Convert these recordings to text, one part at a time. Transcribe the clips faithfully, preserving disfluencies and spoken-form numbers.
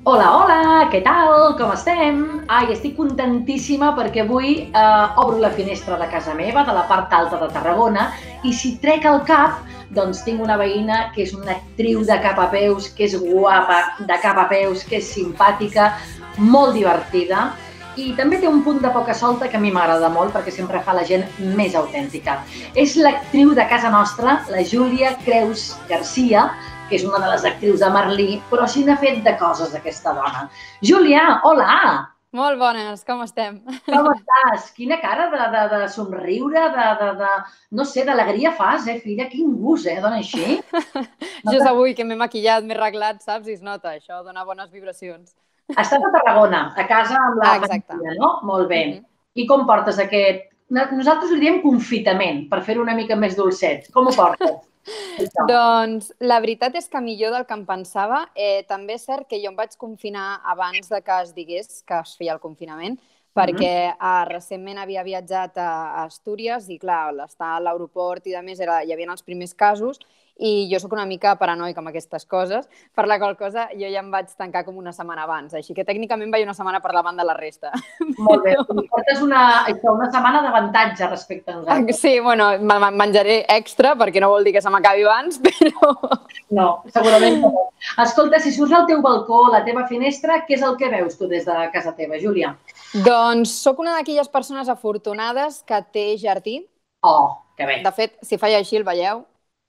Hola, hola, què tal? Com estem? Ai, estic contentíssima perquè avui eh, obro la finestra de casa meva, de la part alta de Tarragona, i si trec el cap, doncs tinc una veïna que és una actriu de cap a peus, que és guapa de cap a peus, que és simpàtica, molt divertida, i també té un punt de poca solta que a mi m'agrada molt perquè sempre fa la gent més autèntica. És l'actriu de casa nostra, la Júlia Creus Garcia, que és una de les actrius de Merlí, però sí n'ha fet de coses aquesta dona. Júlia, hola! Molt bones, com estem? Com estàs? Quina cara de, de, de somriure, de, de, de no sé, d'alegria fas, eh, filla? Quin gust, eh, dona així? No Just te... avui que m'he maquillat, m'he arreglat, saps? I es nota, això dona bones vibracions. Estàs a Tarragona, a casa amb la Ah, exacte. família, no? Molt bé. Uh -huh. I com portes aquest... Nosaltres li diem confitament, per fer-ho una mica més dolcet. Com ho portes? Doncs la veritat és que millor del que em pensava. Eh, també és cert que jo em vaig confinar abans de que es digués que es feia el confinament, Mm-hmm. perquè eh, recentment havia viatjat a, a Astúries i, clar, estar a l'aeroport i de més era, hi havia els primers casos i jo sóc una mica paranoica amb aquestes coses, per la qual cosa jo ja em vaig tancar com una setmana abans, així que tècnicament vaig una setmana per davant de la resta. Molt bé. Però... Portes una, una setmana d'avantatge respecte a nosaltres. Sí, bueno, me'n menjaré extra perquè no vol dir que se m'acabi abans, però... No, segurament no. Escolta, si surts al teu balcó, a la teva finestra, què és el que veus tu des de casa teva, Júlia? Doncs sóc una d'aquelles persones afortunades que té jardí. Oh, que bé. De fet, si faig així el veieu.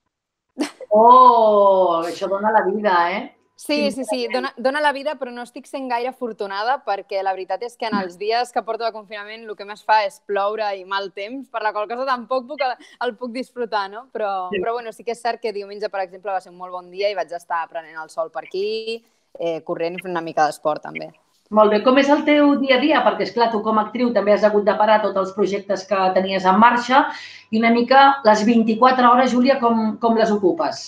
Oh, això dona la vida, eh? Sí, sí, sí, dona, dona la vida, però no estic sent gaire afortunada perquè la veritat és que en els dies que porto de confinament el que més fa és ploure i mal temps, per la qual cosa tampoc puc, el puc disfrutar, no? Però, Sí. però bueno, sí que és cert que diumenge, per exemple, va ser un molt bon dia i vaig estar prenent el sol per aquí, eh, corrent i fent una mica d'esport també. Molt bé. Com és el teu dia a dia? Perquè, esclar, tu com a actriu també has hagut de parar tots els projectes que tenies en marxa i una mica les vint-i-quatre hores, Júlia, com, com les ocupes?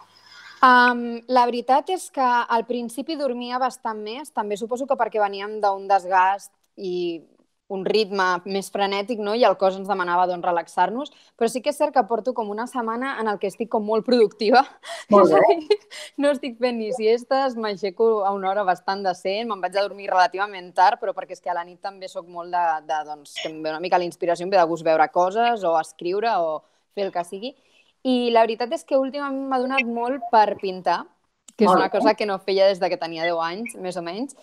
Um, la veritat és que al principi dormia bastant més, també suposo que perquè veníem d'un desgast i un ritme més frenètic, no? I el cos ens demanava doncs, relaxar-nos, però sí que és cert que porto com una setmana en el que estic com molt productiva. Molt bé. No estic fent ni siestes, m'aixeco a una hora bastant decent, me'n vaig a dormir relativament tard, però perquè és que a la nit també sóc molt de, de doncs, que em ve una mica la inspiració, em ve de gust veure coses o escriure o fer el que sigui. I la veritat és que últimament m'ha donat molt per pintar, que és Molt una bé. cosa que no feia des de que tenia deu anys, més o menys.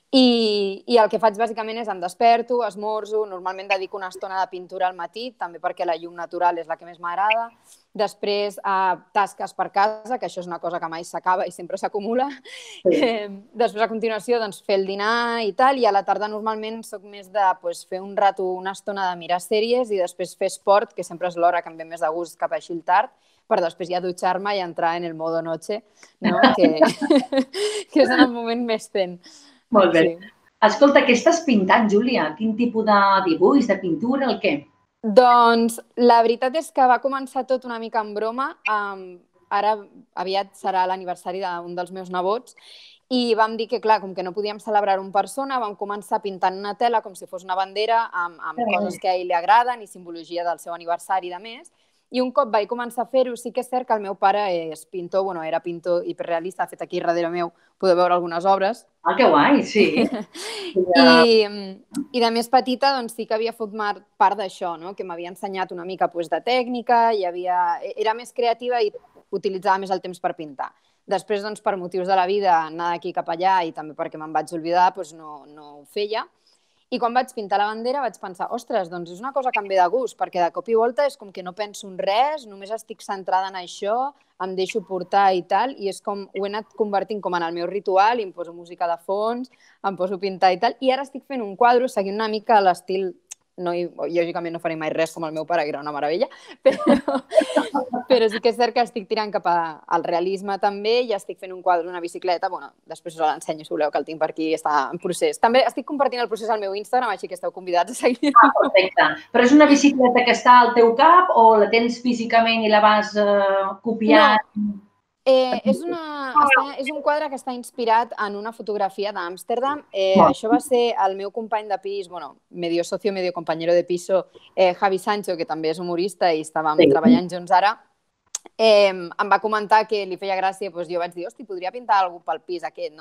I, I el que faig bàsicament és em desperto, esmorzo, normalment dedico una estona de pintura al matí, també perquè la llum natural és la que més m'agrada. Després, eh, tasques per casa, que això és una cosa que mai s'acaba i sempre s'acumula. Sí. Eh, després, a continuació, doncs, fer el dinar i tal, i a la tarda normalment soc més de pues, fer un rato, una estona de mirar sèries i després fer esport, que sempre és l'hora que em ve més de gust cap així el tard, per després ja dutxar-me i entrar en el modo noche, no? que, que és en el moment més ten. Molt bé. Sí. Escolta, què estàs pintant, Júlia? Quin tipus de dibuix, de pintura, el què? Doncs la veritat és que va començar tot una mica en broma. Um, ara aviat serà l'aniversari d'un dels meus nebots i vam dir que, clar, com que no podíem celebrar-ho en persona, vam començar pintant una tela com si fos una bandera amb, amb coses que a ell li agraden i simbologia del seu aniversari i de més. I un cop vaig començar a fer-ho, sí que és cert que el meu pare és pintor, bueno, era pintor hiperrealista, ha fet aquí darrere meu, podeu veure algunes obres. Ah, que guai, sí. I, I de més petita doncs, sí que havia format part d'això, no? Que m'havia ensenyat una mica pues, de tècnica, i havia... era més creativa i utilitzava més el temps per pintar. Després, doncs, per motius de la vida, anar d'aquí cap allà i també perquè me'n vaig oblidar, doncs no, no ho feia. I quan vaig pintar la bandera vaig pensar, ostres, doncs és una cosa que em ve de gust, perquè de cop i volta és com que no penso en res, només estic centrada en això, em deixo portar i tal, i és com, ho he anat convertint com en el meu ritual, i em poso música de fons, em poso a pintar i tal, i ara estic fent un quadre seguint una mica l'estil, no, lògicament no faré mai res com el meu pare, que era una meravella, però, però sí que és cert que estic tirant cap al realisme també, i estic fent un quadre d'una bicicleta, bueno, després us l'ensenyo si voleu, que el tinc per aquí, està en procés. També estic compartint el procés al meu Instagram, així que esteu convidats a seguir-lo. Ah, perfecte. Però és una bicicleta que està al teu cap o la tens físicament i la vas eh, copiant? No, eh, és, una, està, és un quadre que està inspirat en una fotografia d'Amsterdam. Eh, això va ser el meu company de pis, bueno, medio socio, medio compañero de piso, eh, Javi Sancho, que també és humorista i estàvem Sí. treballant junts ara. Eh, em va comentar que li feia gràcia, doncs jo vaig dir, hosti, podria pintar alguna pel pis aquest, no?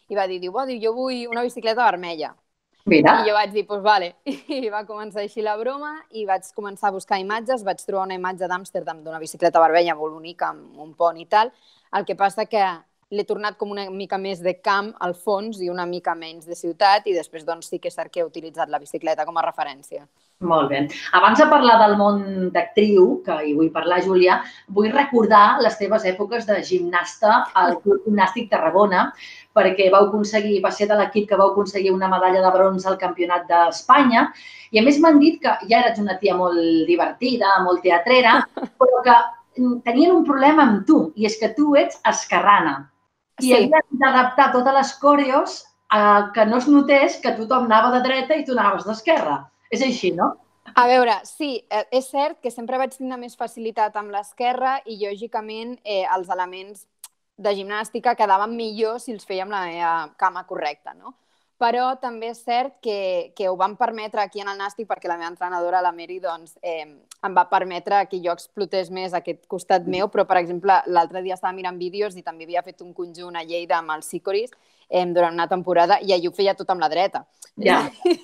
i va dir, diu, oh, diu, jo vull una bicicleta vermella. Mira. I jo vaig dir, doncs vale. I va començar així la broma i vaig començar a buscar imatges, vaig trobar una imatge d'Amsterdam d'una bicicleta vermella molt bonica, amb un pont i tal. El que passa que l'he tornat com una mica més de camp al fons i una mica menys de ciutat i després doncs sí que és cert que he utilitzat la bicicleta com a referència. Molt bé. Abans de parlar del món d'actriu, que hi vull parlar, Júlia, vull recordar les teves èpoques de gimnasta al Club Gimnàstic Tarragona, perquè vau aconseguir, va ser de l'equip que vau aconseguir una medalla de bronze al Campionat d'Espanya, i a més m'han dit que ja eres una tia molt divertida, molt teatrera, però que tenien un problema amb tu, i és que tu ets esquerrana. I havies d'adaptar totes les coreos que no es notés que tothom anava de dreta i tu anaves d'esquerra. És així, no? A veure, sí, és cert que sempre vaig tenir més facilitat amb l'esquerra i, lògicament, els elements de gimnàstica quedaven millor si els fèiem la meva cama correcta, no? Però també és cert que, que ho vam permetre aquí en el Nàstic perquè la meva entrenadora, la Mary, doncs, eh, em va permetre que jo explotés més aquest costat meu, però, per exemple, l'altre dia estava mirant vídeos i també havia fet un conjunt a Lleida amb els Sicoris eh, durant una temporada i allò ho feia tot amb la dreta. Ja.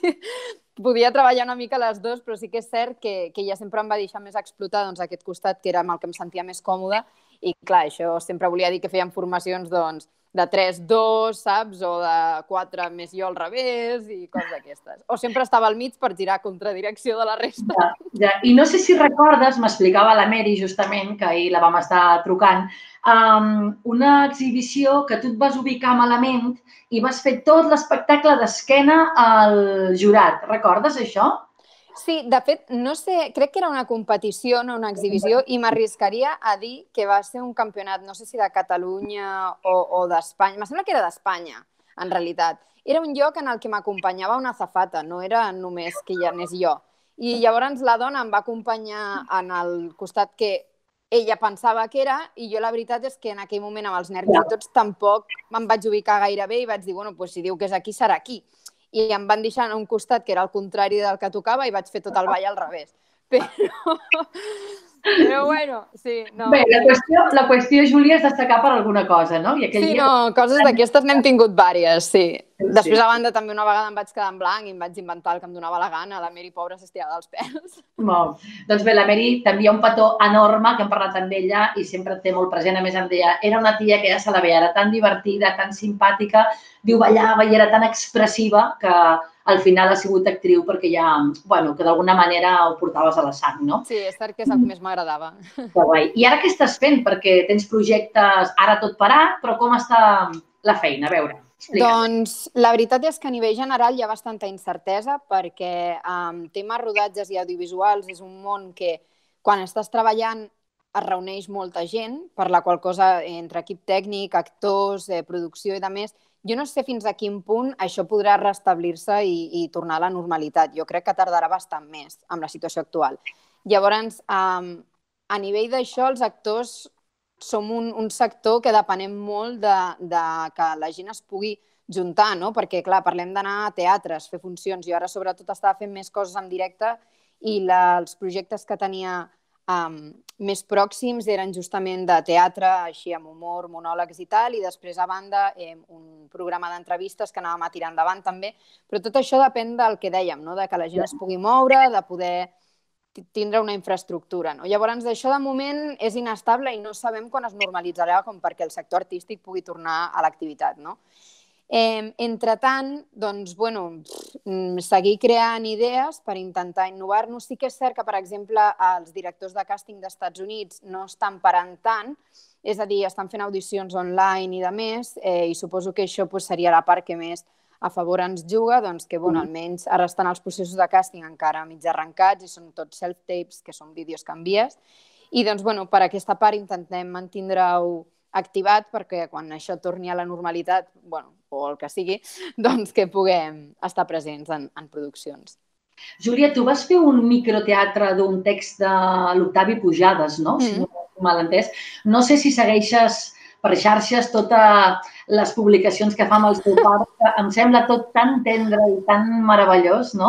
Podia treballar una mica les dues, però sí que és cert que, que ella sempre em va deixar més explotar doncs, aquest costat, que era amb el que em sentia més còmode. I, clar, això sempre volia dir que fèiem formacions doncs, de tres dos, saps? O de quatre més jo al revés i coses d'aquestes. O sempre estava al mig per girar contra direcció de la resta. Ja, ja. I no sé si recordes, m'explicava la Mary justament, que ahir la vam estar trucant, um, una exhibició que tu et vas ubicar malament i vas fer tot l'espectacle d'esquena al jurat. Recordes això? Sí, de fet, no sé, crec que era una competició, no una exhibició, i m'arriscaria a dir que va ser un campionat, no sé si de Catalunya o, o d'Espanya, em sembla que era d'Espanya, en realitat. Era un lloc en el que m'acompanyava una azafata, no era només que hi anés jo. I llavors la dona em va acompanyar en el costat que ella pensava que era, i jo la veritat és que en aquell moment, amb els nervis i tots, tampoc me'n vaig ubicar gaire bé i vaig dir, bueno, doncs si diu que és aquí, serà aquí. I em van deixar a un costat que era el contrari del que tocava i vaig fer tot el ball al revés. Però, però bueno, sí. No. Bé, la qüestió, la qüestió, Júlia, és destacar per alguna cosa, no? I aquell sí, dia... no, coses d'aquestes n'hem tingut vàries, sí. Sí. Després, a banda, també una vegada em vaig quedar en blanc i em vaig inventar el que em donava la gana. La Mary, pobra, s'estirava dels pèls. Molt. Doncs bé, la Mary t'envia un petó enorme, que hem parlat amb ella i sempre et té molt present. A més, em deia, era una tia que ja se la veia, era tan divertida, tan simpàtica, diu, ballava i era tan expressiva que al final ha sigut actriu perquè ja, bueno, que d'alguna manera ho portaves a la sang, no? Sí, és cert que és el que més m'agradava. Que guai. I ara què estàs fent? Perquè tens projectes ara tot parat, però com està la feina? A veure, explica. Doncs la veritat és que a nivell general hi ha bastanta incertesa perquè en temes rodatges i audiovisuals és un món que quan estàs treballant es reuneix molta gent, per la qual cosa entre equip tècnic, actors, eh, producció i de més, jo no sé fins a quin punt això podrà restablir-se i, i tornar a la normalitat. Jo crec que tardarà bastant més amb la situació actual. Llavors, um, a nivell d'això, els actors som un, un sector que depenem molt de, de que la gent es pugui juntar, no? Perquè, clar, parlem d'anar a teatres, fer funcions. Jo ara, sobretot, estava fent més coses en directe i la, els projectes que tenia um, més pròxims eren justament de teatre, així amb humor, monòlegs i tal, i després, a banda, eh, un programa d'entrevistes que anàvem a tirar endavant també. Però tot això depèn del que dèiem, no? De que la gent es pugui moure, de poder tindre una infraestructura. No? Llavors, això de moment és inestable i no sabem quan es normalitzarà com perquè el sector artístic pugui tornar a l'activitat. No? Eh, entretant, doncs, bueno, seguir creant idees per intentar innovar-nos. Sí que és cert que, per exemple, els directors de càsting d'Estats Units no estan parant tant, és a dir, estan fent audicions online i de més, eh, i suposo que això pues, seria la part que més a favor ens juga, doncs que, bueno, almenys ara estan els processos de càsting encara mig arrencats i són tots self-tapes, que són vídeos que envies. I, doncs, bueno, per aquesta part intentem mantindre-ho activat perquè quan això torni a la normalitat, bueno, o el que sigui, doncs que puguem estar presents en, en produccions. Júlia, tu vas fer un microteatre d'un text de l'Octavi Pujades, no? Mm. Si no m'he mal entès. No sé si segueixes per xarxes totes les publicacions que fa amb el seu pare, que em sembla tot tan tendre i tan meravellós, no?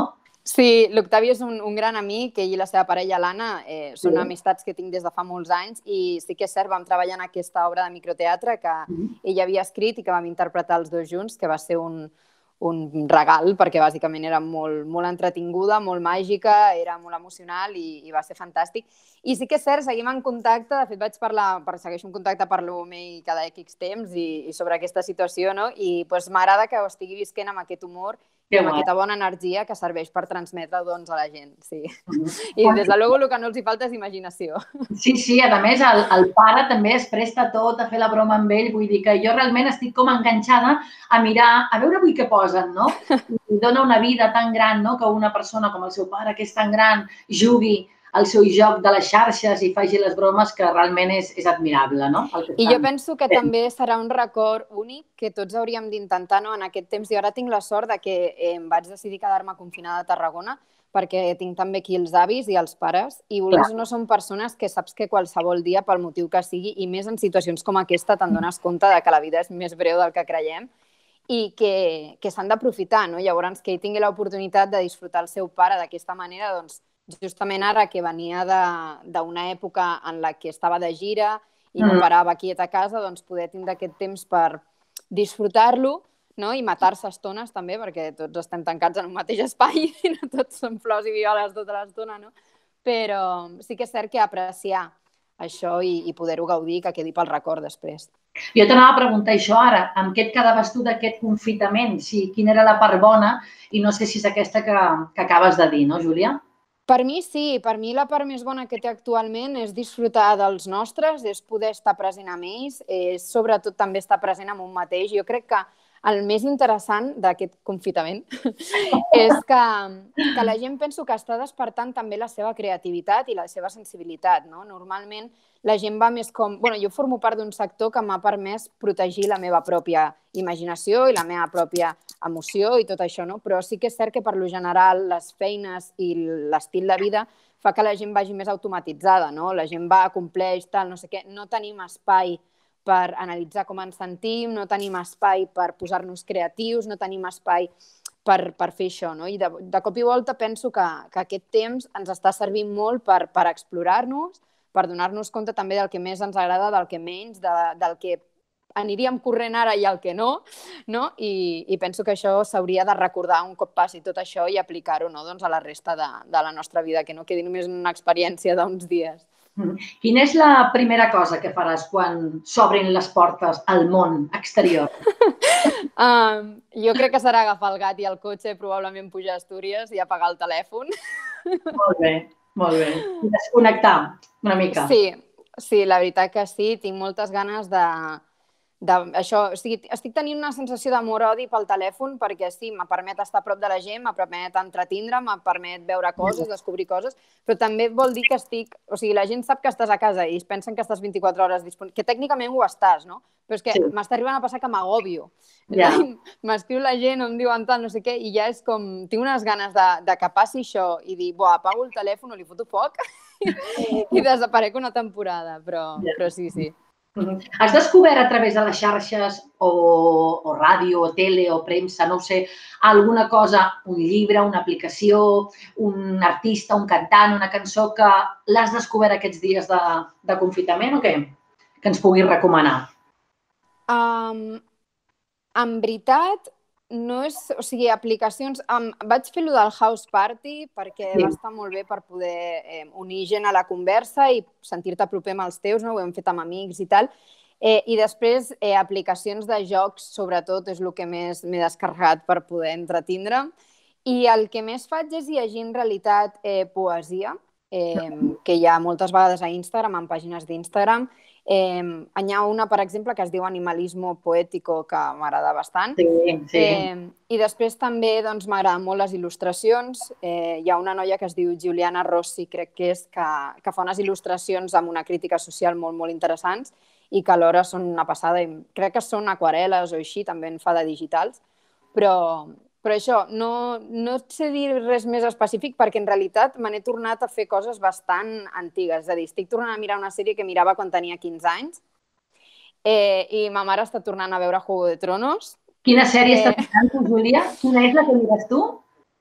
Sí, l'Octavi és un, un gran amic, ell i la seva parella, l'Anna, eh, són Sí. amistats que tinc des de fa molts anys i sí que és cert, vam treballar en aquesta obra de microteatre que Mhm. ell havia escrit i que vam interpretar els dos junts, que va ser un, un regal, perquè bàsicament era molt, molt entretinguda, molt màgica, era molt emocional i, i va ser fantàstic. I sí que és cert, seguim en contacte, de fet vaig parlar, per segueixo en contacte, parlo amb ell cada X temps i, i sobre aquesta situació, no? I pues, m'agrada que ho estigui visquent amb aquest humor i Que amb guai. aquesta bona energia que serveix per transmetre doncs, a la gent. Sí. Mhm. I des de luego el que no els hi falta és imaginació. Sí, sí, a més el, el pare també es presta tot a fer la broma amb ell, vull dir que jo realment estic com enganxada a mirar, a veure avui què posen, no? I dona una vida tan gran, no?, que una persona com el seu pare, que és tan gran, jugui al seu joc de les xarxes i faci les bromes, que realment és, és admirable, no?, el que I jo estan penso que fent. també serà un record únic que tots hauríem d'intentar, no?, en aquest temps. Jo ara tinc la sort de que eh, em vaig decidir quedar-me confinada a Tarragona perquè tinc també aquí els avis i els pares i vulguis o no són persones que saps que qualsevol dia, pel motiu que sigui, i més en situacions com aquesta, te'n dones compte de que la vida és més breu del que creiem i que, que s'han d'aprofitar, no? Llavors, que ell tingui l'oportunitat de disfrutar el seu pare d'aquesta manera, doncs, justament ara que venia d'una època en la que estava de gira i no parava quiet a casa, doncs poder tindre aquest temps per disfrutar-lo, no? I matar-se estones també, perquè tots estem tancats en un mateix espai i no tots som flors i violes tota l'estona, no? Però sí que és cert que apreciar això i, i poder-ho gaudir, que quedi pel record després. Jo t'anava a preguntar això ara, amb què et quedaves tu d'aquest confitament? Si, quina era la part bona i no sé si és aquesta que, que acabes de dir, no, Júlia? Per mi sí, per mi la part més bona que té actualment és disfrutar dels nostres, és poder estar present amb ells, és sobretot també estar present amb un mateix. Jo crec que el més interessant d'aquest confitament és que, que la gent penso que està despertant també la seva creativitat i la seva sensibilitat, no? Normalment la gent va més com... Bueno, jo formo part d'un sector que m'ha permès protegir la meva pròpia imaginació i la meva pròpia emoció i tot això, no? Però sí que és cert que per lo general les feines i l'estil de vida fa que la gent vagi més automatitzada, no? La gent va, compleix, tal, no sé què. No tenim espai per analitzar com ens sentim, no tenim espai per posar-nos creatius, no tenim espai per, per fer això, no? I de, de cop i volta penso que, que aquest temps ens està servint molt per, per explorar-nos, per donar-nos compte també del que més ens agrada, del que menys, de, del que aniríem corrent ara i el que no, no? I, i penso que això s'hauria de recordar un cop passi tot això i aplicar-ho, no?, doncs a la resta de, de la nostra vida, que no quedi només una experiència d'uns dies. Quina és la primera cosa que faràs quan s'obrin les portes al món exterior? um, jo crec que serà agafar el gat i el cotxe, probablement pujar a Astúries i apagar el telèfon. Molt bé, molt bé. I desconnectar una mica. Sí, sí, la veritat que sí. Tinc moltes ganes de... de això, o sigui, estic tenint una sensació d'amor-odi pel telèfon perquè sí, me permet estar a prop de la gent, me permet entretindre, me permet veure coses, descobrir coses, però també vol dir que estic... O sigui, la gent sap que estàs a casa i es pensen que estàs vint-i-quatre hores disponible, que tècnicament ho estàs, no? Però és que sí, m'està arribant a passar que m'agòbio. Ja. M'escriu la gent, em diuen tal, no sé què, i ja és com... Tinc unes ganes de, de que passi això i dir, buah, apago el telèfon o li foto foc i desaparec una temporada, però, ja. però sí, sí. Has descobert a través de les xarxes o, o ràdio, o tele, o premsa, no ho sé, alguna cosa, un llibre, una aplicació, un artista, un cantant, una cançó que l'has descobert aquests dies de, de confitament o què? Que ens puguis recomanar. Um, en veritat, no és... O sigui, aplicacions... Um, vaig fer allò del House Party perquè sí, va estar molt bé per poder eh, unir gent a la conversa i sentir-te proper amb els teus, no? Ho hem fet amb amics i tal. Eh, I després, eh, aplicacions de jocs, sobretot, és el que més m'he descarregat per poder entretindre. I el que més faig és llegir, en realitat, eh, poesia, eh, que hi ha moltes vegades a Instagram, en pàgines d'Instagram. Eh, hi ha una, per exemple, que es diu Animalismo Poético, que m'agrada bastant. Sí, sí. Eh, I després també doncs, m'agraden molt les il·lustracions. Eh, hi ha una noia que es diu Giuliana Rossi, crec que és, que, que fa unes il·lustracions amb una crítica social molt, molt interessants i que alhora són una passada. I crec que són aquarel·les o així, també en fa de digitals. Però, però això, no, no et sé dir res més específic perquè en realitat me n'he tornat a fer coses bastant antigues. És a dir, estic tornant a mirar una sèrie que mirava quan tenia quinze anys eh, i ma mare està tornant a veure Juego de Tronos. Quina sèrie eh... estàs mirant tu, Júlia? Quina és la que mires tu?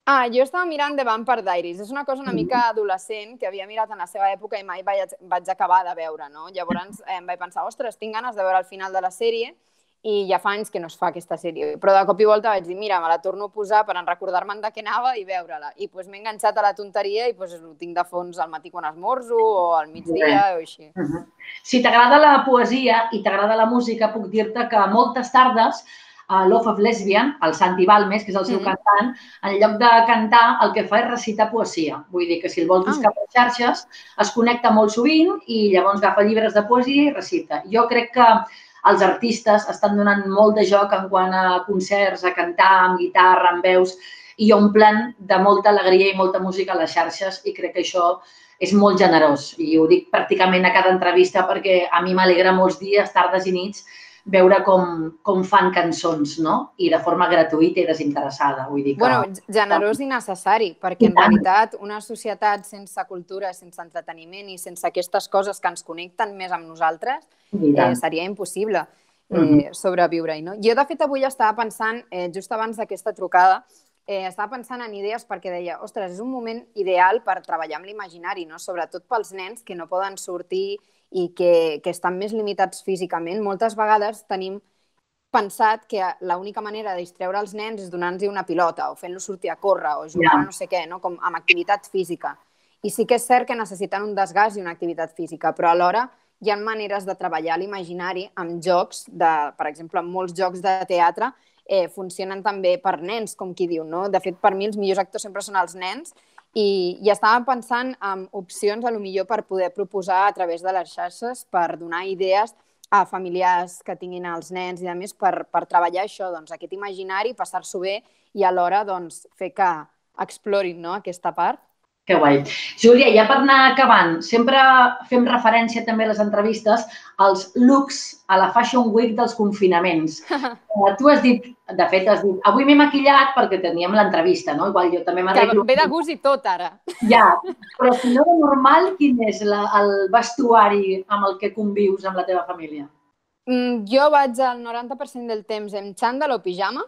Ah, jo estava mirant The Vampire Diaries. És una cosa una mica adolescent que havia mirat en la seva època i mai vaig, vaig acabar de veure, no? Llavors eh, em vaig pensar, ostres, tinc ganes de veure el final de la sèrie i ja fa anys que no es fa aquesta sèrie. Però de cop i volta vaig dir, mira, me la torno a posar per en recordar-me'n de què anava i veure-la. I pues, m'he enganxat a la tonteria i pues, ho tinc de fons al matí quan esmorzo o al migdia o així. Uh -huh. Si t'agrada la poesia i t'agrada la música, puc dir-te que moltes tardes a Love of Lesbian, el Santi Balmes, que és el seu mm -hmm. cantant, en lloc de cantar, el que fa és recitar poesia. Vull dir que si el vols buscar per xarxes, es connecta molt sovint i llavors agafa llibres de poesia i recita. Jo crec que els artistes estan donant molt de joc en quant a concerts, a cantar amb guitarra, amb veus, i omplen de molta alegria i molta música a les xarxes i crec que això és molt generós. I ho dic pràcticament a cada entrevista perquè a mi m'alegra molts dies, tardes i nits, veure com, com fan cançons, no? I de forma gratuïta i desinteressada. Vull dir que... Bueno, generós i necessari, perquè en realitat una societat sense cultura, sense entreteniment i sense aquestes coses que ens connecten més amb nosaltres eh, seria impossible eh, mm-hmm. sobreviure-hi, no? Jo, de fet, avui estava pensant, eh, just abans d'aquesta trucada, eh, estava pensant en idees perquè deia, ostres, és un moment ideal per treballar amb l'imaginari, no? Sobretot pels nens que no poden sortir i que, que estan més limitats físicament. Moltes vegades tenim pensat que l'única manera de distreure els nens és donant-los una pilota o fent-los sortir a córrer o jugar a no sé què, no? Com amb activitat física. I sí que és cert que necessiten un desgast i una activitat física, però alhora hi ha maneres de treballar l'imaginari amb jocs, de, per exemple, en molts jocs de teatre eh, funcionen també per nens, com qui diu, no? De fet, per mi els millors actors sempre són els nens. I, i estàvem pensant en opcions, a lo millor, per poder proposar a través de les xarxes, per donar idees a familiars que tinguin els nens i a més per, per treballar això, doncs, aquest imaginari, passar-s'ho bé i alhora doncs, fer que explorin, no?, aquesta part. Que guai. Júlia, ja per anar acabant, sempre fem referència també a les entrevistes als looks a la Fashion Week dels confinaments. Tu has dit, de fet, has dit, avui m'he maquillat perquè teníem l'entrevista, no? Igual jo també m'arreglo. Que ve de gust i tot, ara. Ja, però si no de normal, quin és la, el vestuari amb el que convius amb la teva família? Mm, jo vaig al noranta per cent del temps en xandall o pijama.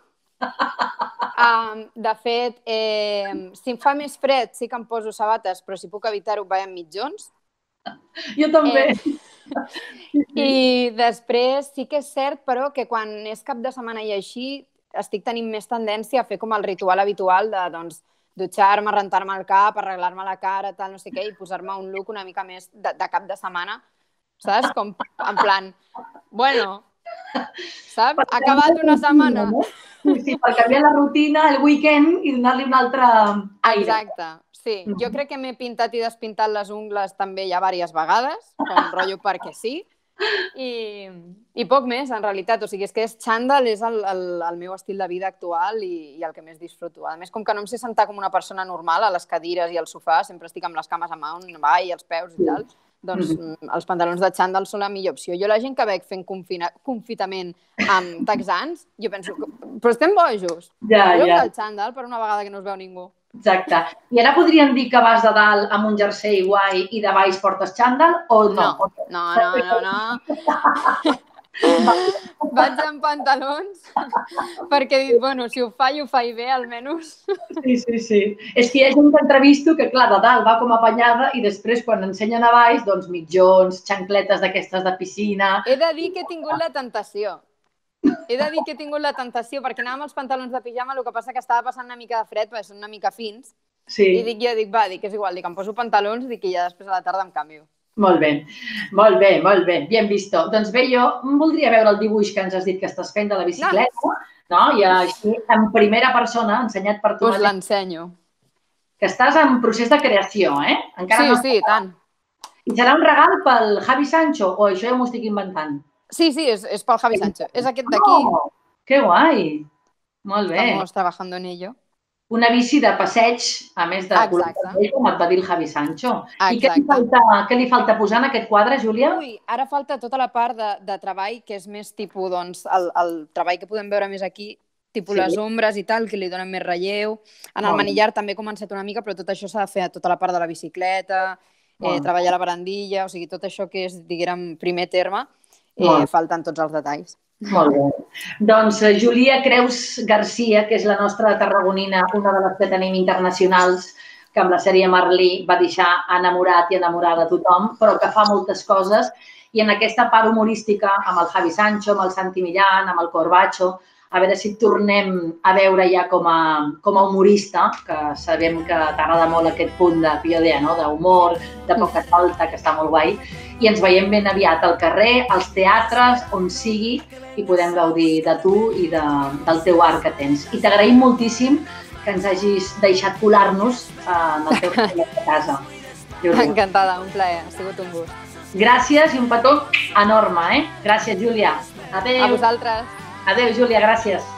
Um, de fet, eh, si em fa més fred sí que em poso sabates, però si puc evitar-ho vaig amb mitjons. Jo també. Eh, I després sí que és cert, però, que quan és cap de setmana i així estic tenint més tendència a fer com el ritual habitual de, doncs, dutxar-me, rentar-me el cap, arreglar-me la cara, tal, no sé què, i posar-me un look una mica més de, de cap de setmana, saps? Com en plan, bueno, saps? Ha acabat una setmana. Sí, sí, per canviar la rutina, el weekend i donar-li un altre aire. Exacte, sí. Jo crec que m'he pintat i despintat les ungles també ja diverses vegades, com rotllo perquè sí, i, i poc més, en realitat. O sigui, és que és xandall, és el, el, el meu estil de vida actual i, i el que més disfruto. A més, com que no em sé sentar com una persona normal a les cadires i al sofà, sempre estic amb les cames a mà on va i els peus i tal, doncs mm-hmm. els pantalons de xandall són la millor opció. Jo la gent que veig fent confina, confitament amb texans, jo penso, però estem bojos. Ja, jo ja. el xandall per una vegada que no us veu ningú. Exacte. I ara podríem dir que vas de dalt amb un jersei guai i de baix portes xandall o no? No, no, no, no. no. Vaig amb pantalons perquè he dit, bueno, si ho fa i ho faig bé, almenys. Sí, sí, sí. És que hi ha gent que entrevisto que, clar, de dalt va com apanyada i després, quan ensenyen a baix, doncs mitjons, xancletes d'aquestes de piscina... He de dir que he tingut la tentació. He de dir que he tingut la tentació perquè anava amb els pantalons de pijama, el que passa que estava passant una mica de fred perquè són una mica fins. Sí. I dic, jo dic, va, dic, és igual, dic, em poso pantalons dic, i ja després a la tarda em canvio. Molt bé, molt bé, molt bé, bien visto. Doncs bé, jo voldria veure el dibuix que ens has dit que estàs fent de la bicicleta, no? I així, en primera persona, ensenyat per tu. Doncs l'ensenyo. Que estàs en procés de creació, eh? Encara sí, no... sí, tant. I serà un regal pel Javi Sancho o això ja m'ho estic inventant? Sí, sí, és, és pel Javi Sancho. És aquest d'aquí. Oh, que guai! Molt bé. Estamos trabajando en ello. Una bici de passeig, a més de color vermell, com et va dir el Javi Sancho. Exacte. I què li, falta, què li falta posar en aquest quadre, Júlia? Ui, ara falta tota la part de, de treball, que és més tipus, doncs, el, el treball que podem veure més aquí, tipus sí. Les ombres i tal, que li donen més relleu. En el oh. manillar també he començat una mica, però tot això s'ha de fer a tota la part de la bicicleta, eh, oh. treballar la barandilla, o sigui, tot això que és, diguem, primer terme, eh, falten tots els detalls. Molt bé. Doncs Júlia Creus Garcia, que és la nostra tarragonina, una de les que tenim internacionals, que amb la sèrie Merlí va deixar enamorat i enamorada a tothom, però que fa moltes coses. I en aquesta part humorística, amb el Javi Sancho, amb el Santi Millán, amb el Corbacho, a veure si tornem a veure ja com a, com a humorista, que sabem que t'agrada molt aquest punt de, jo deia, no? D'humor, de poca solta, que està molt guai. I ens veiem ben aviat al carrer, als teatres, on sigui, i podem gaudir de tu i de, del teu art que tens. I t'agraïm moltíssim que ens hagis deixat colar-nos en el teu de casa. Encantada, un plaer, ha sigut un gust. Gràcies i un petó enorme, eh? Gràcies, Júlia. Adéu. A vosaltres. Adéu, Júlia, gràcies.